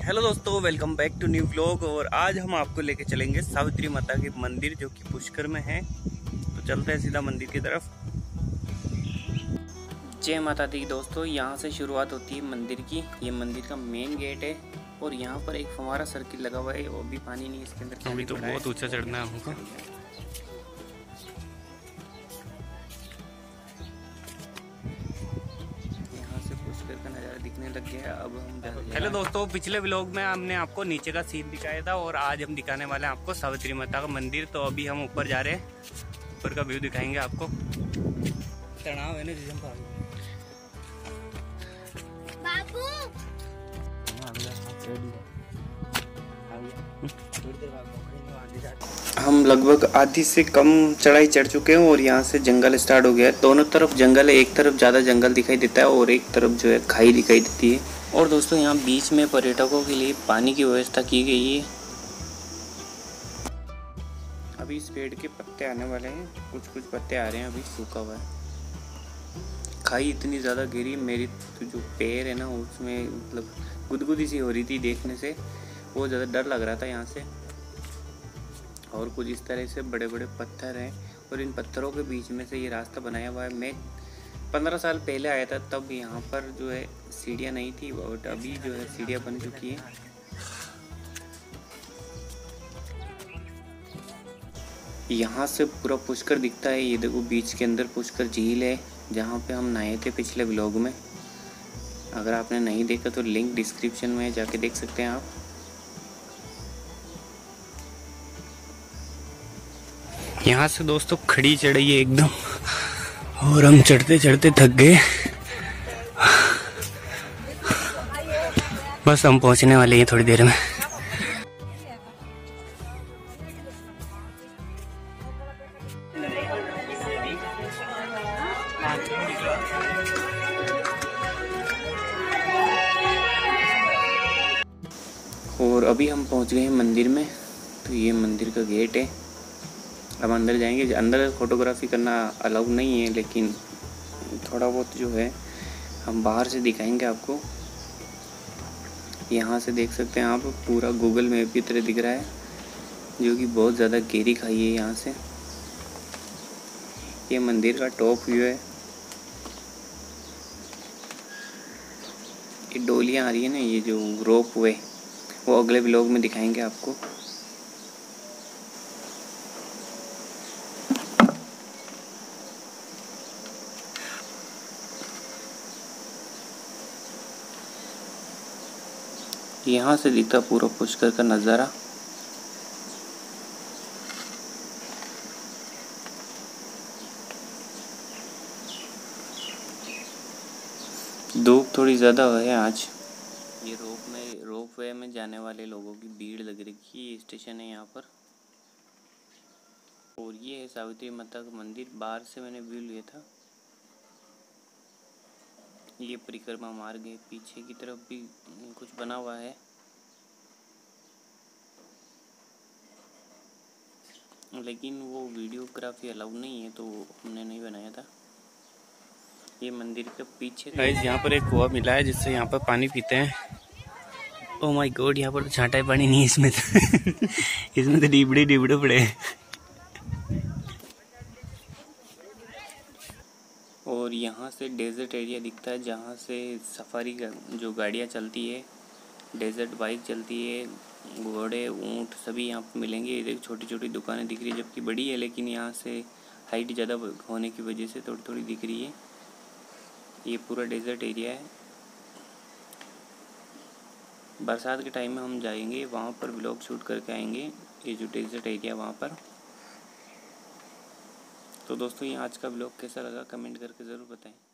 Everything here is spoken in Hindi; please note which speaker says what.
Speaker 1: हेलो दोस्तों, welcome back to new vlog. और आज हम आपको लेके चलेंगे सावित्री माता के मंदिर जो कि पुष्कर में है। तो चलते हैं सीधा मंदिर की तरफ। जय माता दी दोस्तों, यहाँ से शुरुआत होती है मंदिर की। ये मंदिर का मेन गेट है और यहाँ पर एक फव्वारा सर्किल लगा हुआ है। वो भी पानी नहीं, इसके अंदर अभी तो बहुत ऊंचा चढ़ना है हमको। का नज़ारा दिखने लग गया। अब हम हेलो दोस्तों, पिछले व्लॉग में हमने आपको नीचे का सीन दिखाया था और आज हम दिखाने वाले हैं आपको सावित्री माता का मंदिर। तो अभी हम ऊपर जा रहे हैं, ऊपर का व्यू दिखाएंगे आपको। तनाव है ना बाबू। हम लगभग आधी से कम चढ़ाई चढ़ चुके हैं और यहाँ से जंगल स्टार्ट हो गया है। दोनों तरफ जंगल है, एक तरफ ज़्यादा जंगल दिखाई देता है और एक तरफ जो है खाई दिखाई देती है। और दोस्तों यहाँ बीच में पर्यटकों के लिए पानी की व्यवस्था की गई है। अभी इस पेड़ के पत्ते आने वाले हैं, कुछ कुछ पत्ते आ रहे हैं, अभी सूखा हुआ है। खाई इतनी ज़्यादा गिरी, मेरी तो जो पैर है ना उसमें मतलब गुदगुदी सी हो रही थी देखने से, बहुत ज़्यादा डर लग रहा था यहाँ से। और कुछ इस तरह से बड़े बड़े पत्थर हैं और इन पत्थरों के बीच में से ये रास्ता बनाया हुआ है। मैं 15 साल पहले आया था, तब यहाँ पर जो है सीढ़ियाँ नहीं थी और अभी जो है सीढ़ियाँ बन चुकी हैं। यहाँ से पूरा पुष्कर दिखता है। ये देखो बीच के अंदर पुष्कर झील है जहाँ पे हम नहाए थे पिछले व्लॉग में। अगर आपने नहीं देखा तो लिंक डिस्क्रिप्शन में जाके देख सकते हैं आप। यहाँ से दोस्तों खड़ी चढ़ाई है एकदम, और हम चढ़ते चढ़ते थक गए। बस हम पहुँचने वाले हैं थोड़ी देर में। और अभी हम पहुँच गए हैं मंदिर में। तो ये मंदिर का गेट है, अब अंदर जाएंगे। अंदर फोटोग्राफी करना अलाउ नहीं है, लेकिन थोड़ा बहुत जो है हम बाहर से दिखाएंगे आपको। यहाँ से देख सकते हैं आप, पूरा गूगल मैप की तरह दिख रहा है, जो कि बहुत ज़्यादा गहरी खाई है। यहाँ से ये मंदिर का टॉप व्यू है। ये डोलियाँ आ रही है ना, ये जो रोप वे, वो अगले व्लॉग में दिखाएंगे आपको। यहाँ से दिखता पूरा पुष्कर का नज़ारा। धूप थोड़ी ज़्यादा है आज। ये रोप वे में जाने वाले लोगों की भीड़ लग रखी है। स्टेशन है यहाँ पर। और ये है सावित्री माता का मंदिर। बाहर से मैंने व्यू लिया था। ये परिक्रमा मार्ग है, पीछे की तरफ भी कुछ बना हुआ है, लेकिन वो वीडियोग्राफी अलाउ नहीं है तो हमने नहीं बनाया था। ये मंदिर के पीछे गाइस यहाँ पर एक कुआं मिला है जिससे यहाँ पर पानी पीते हैं। ओह माय गॉड, यहाँ पर तो छांटा पानी नहीं है इसमें तो इसमें तो डिबड़े पड़े। और यहाँ से डेजर्ट एरिया दिखता है, जहाँ से सफारी का जो गाड़ियाँ चलती है, डेजर्ट बाइक चलती है, घोड़े ऊँट सभी यहाँ पर मिलेंगे। ये छोटी छोटी दुकानें दिख रही है, जबकि बड़ी है, लेकिन यहाँ से हाइट ज़्यादा होने की वजह से थोड़ी थोड़ी दिख रही है। ये पूरा डेजर्ट एरिया है। बरसात के टाइम में हम जाएंगे वहाँ पर, व्लॉग शूट करके आएंगे ये जो डेजर्ट एरिया वहाँ पर। तो दोस्तों ये आज का व्लॉग कैसा लगा कमेंट करके ज़रूर बताएं।